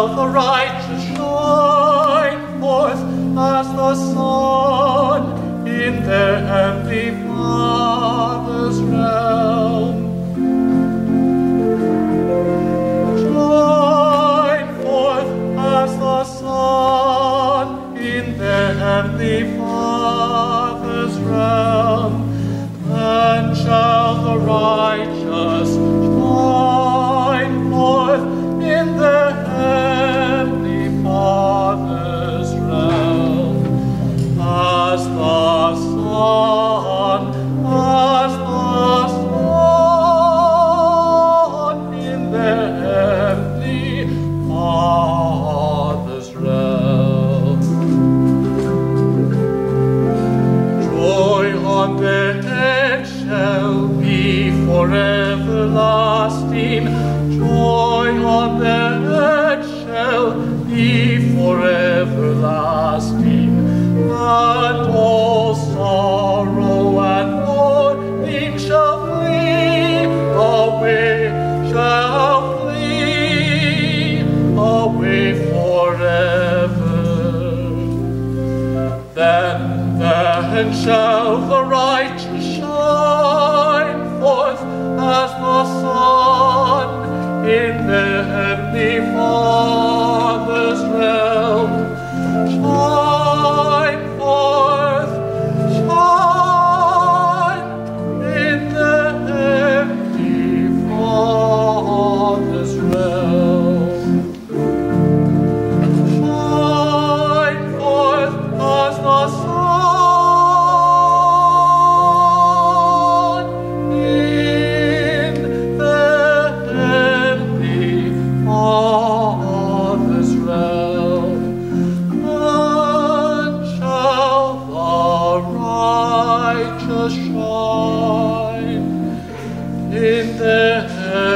shall the righteous shine forth as the sun in their heavenly Father's realm. Shine forth as the sun in their heavenly Father's realm. Then shall the righteous shine forth in their heavenly Father's realm. As the sun in their heavenly Father's realm. Joy on their head shall be for everlasting. Joy on their head shall be for everlasting. And all sorrow and mourning shall flee away, forever. Then shall the righteous shine forth as the sun in their heavenly Father's realm. Shine forth, shine in their heavenly Father's realm. Shine forth as the sun in their heavenly Father's realm. Then shall the righteous shine in their